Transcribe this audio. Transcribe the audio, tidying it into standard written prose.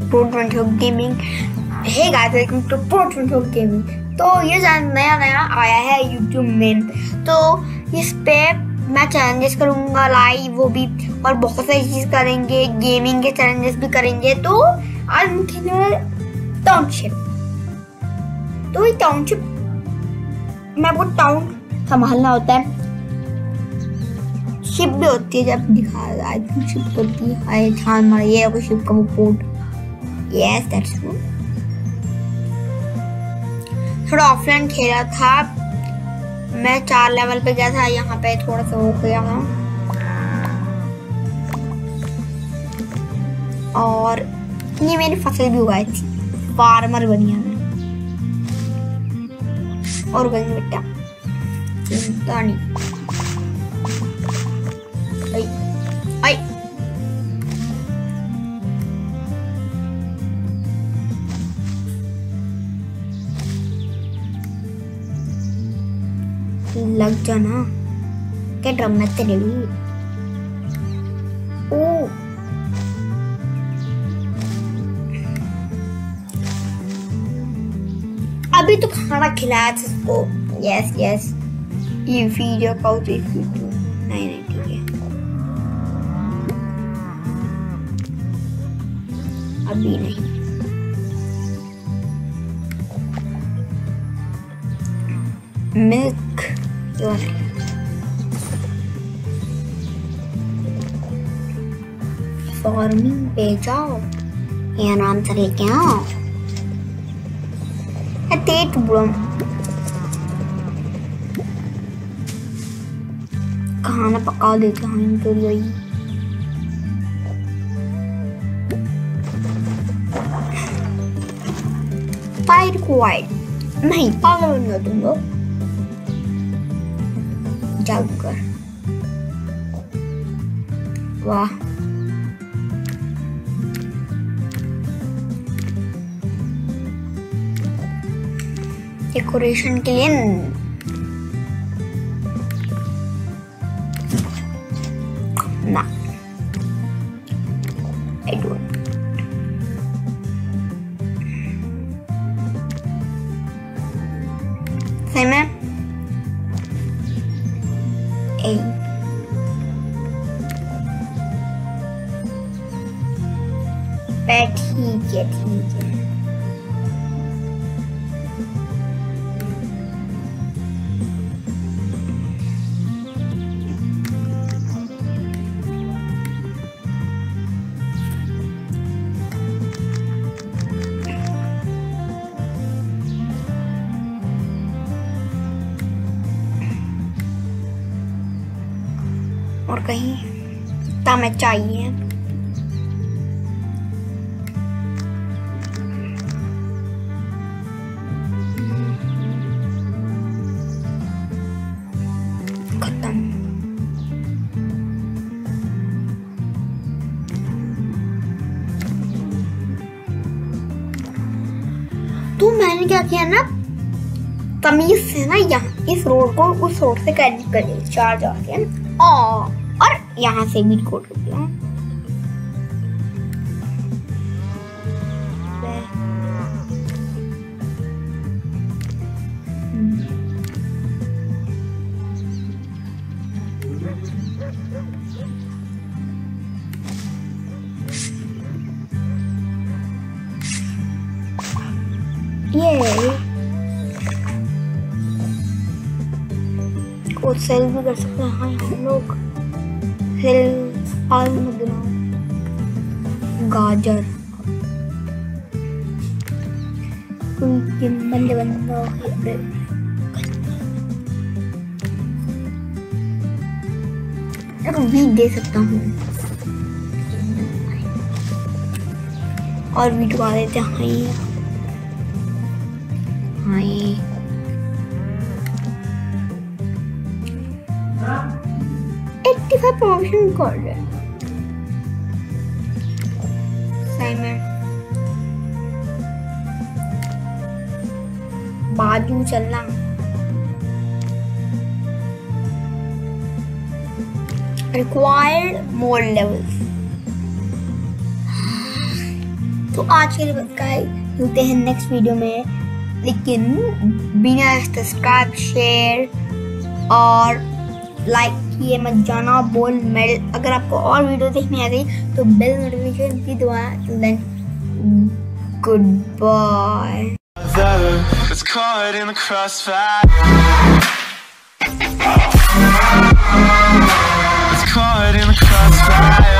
Pro24 gaming. Hey guys, welcome to Pro24 gaming. तो ये नया आया है YouTube में, तो इस पे मैं चैलेंजेस करूँगा लाइव, वो भी, और बहुत सारी चीज़ करेंगे, गेमिंग के चैलेंजेस भी करेंगे। तो आज हम खेलेंगे टाउनशिप। तो ये टाउनशिप में वो टाउन संभालना होता है, शिप भी होती है, जब दिखाया जाए तो शिप होती है, ध्यान मारिए कोई शिप का वो पोर्ट। Yes that's true. थोड़ा ऑफलाइन खेला था मैं, 4 लेवल पे गया था, यहाँ पे थोड़ा सा हो गया था, और ये मेरी फसल भी उगाई थी, फार्मर बनिया मैं, और गई बेटा चिंता नहीं। आई लग जाना क्या ड्रम में तेरे भी। ओ अभी तो खाना खिलाया था इसको। यस यस, ये वीडियो का नहीं ठीक है, अभी नहीं। मिल्क फार्मिंग पे जाओ, ये आराम से लेके आओ। तेज बुरम खाना पका देते हैं इनके लिए। फायर क्वाइट नहीं, पागल बन गए तुम लोग, जाकर। वाह, डेकोरेशन के लिए ना, आई डोंट। सही में ठीक है ठीक है। और कहीं तमें चाहिए खत्म। तो मैंने क्या किया ना, तमीज से ना यहाँ इस रोड को उस रोड से कनेक्ट कर दिया, 4 जाके, और यहाँ से भी कोड कर दिया। ये को सेल भी कर सकते हैं। हाँ, हम लोग गाजर बंदे वीट दे सकता हूँ, और वीट उगा देते हैं। हाँ ये 85 प्रमोशन कर रहे हैं। सही में बाजू चलना। Required more levels. तो आज के लिए बस गाइस, मिलते हैं नेक्स्ट वीडियो में, लेकिन बिना सब्सक्राइब शेयर और लाइक किए मत जाना। बोल मेडल, अगर आपको और वीडियो देखनी आ गई तो बेल नोटिफिकेशन भी दबाना। Then good bye. It's caught in the crossfire. It's caught in the crossfire.